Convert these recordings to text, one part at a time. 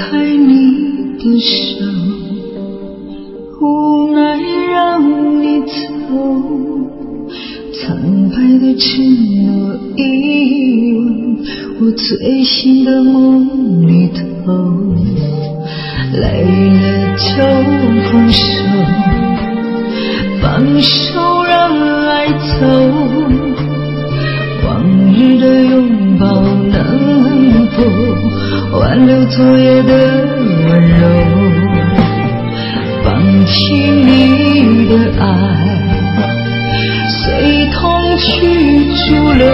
开你的手，无奈让你走，苍白的承诺遗忘我最新的梦里头，来了就放手，放手让爱走，往日的拥抱能否挽留昨夜的温柔，放弃你的爱，随痛去驻留，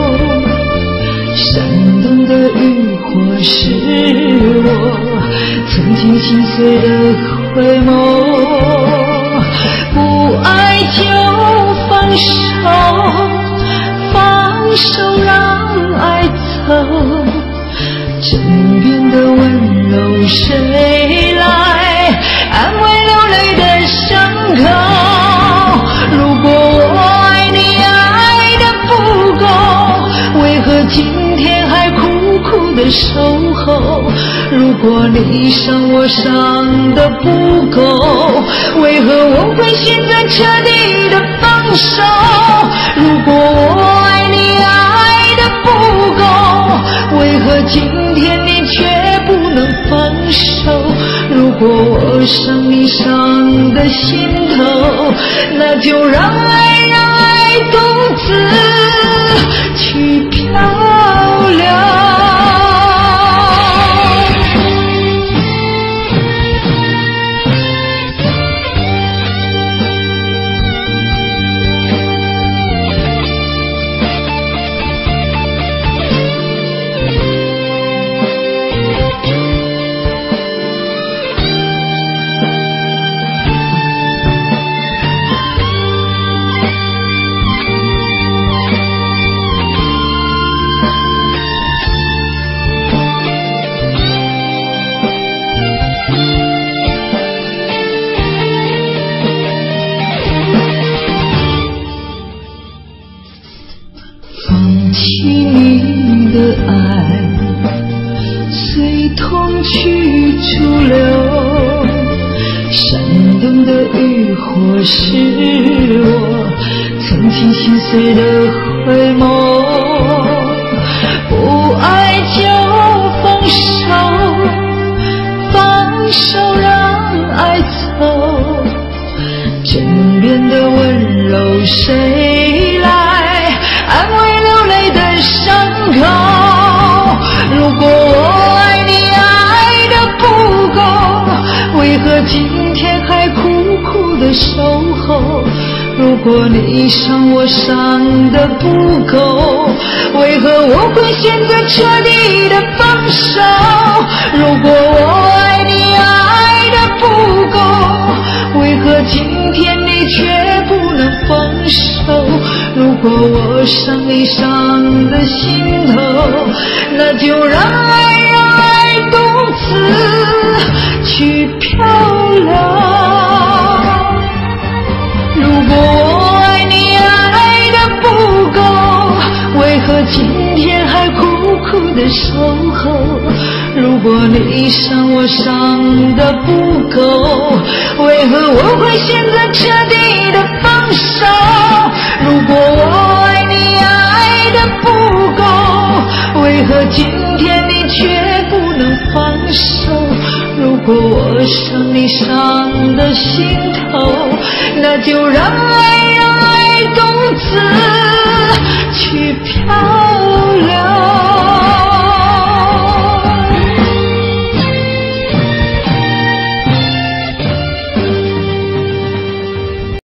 闪动的渔火是我曾经心碎的回眸，不爱就放手，放手让爱走，枕边的温柔谁来安慰流泪的伤口？如果我爱你爱的不够，为何今天还苦苦的守候？如果你伤我伤的不够，为何我会选择彻底的放手？如果我爱你爱的不够，为何今天你却不能放手？如果我伤你伤的心头，那就让爱独自去漂流。放弃你的爱，随痛去驻留，闪动的渔火是我曾经心碎的回眸，不爱就放手，放手让爱走，枕边的温柔谁来安慰流泪的伤口？如果我爱你爱的不够，为何今天还苦苦的守候？如果你伤我伤的不够，为何我会选择彻底的放手？如果我爱你爱的不够，为何今天你却不能放手？如果我伤你伤的心头，那就让爱独自去漂流。如果我爱你爱的不够，为何今天还苦苦的守候？如果你伤我伤的不够，为何我会选择彻底的放手？如果我爱你爱的不够，为何今天你却不能放手？如果我伤你伤的心头，那就让爱独自去漂流。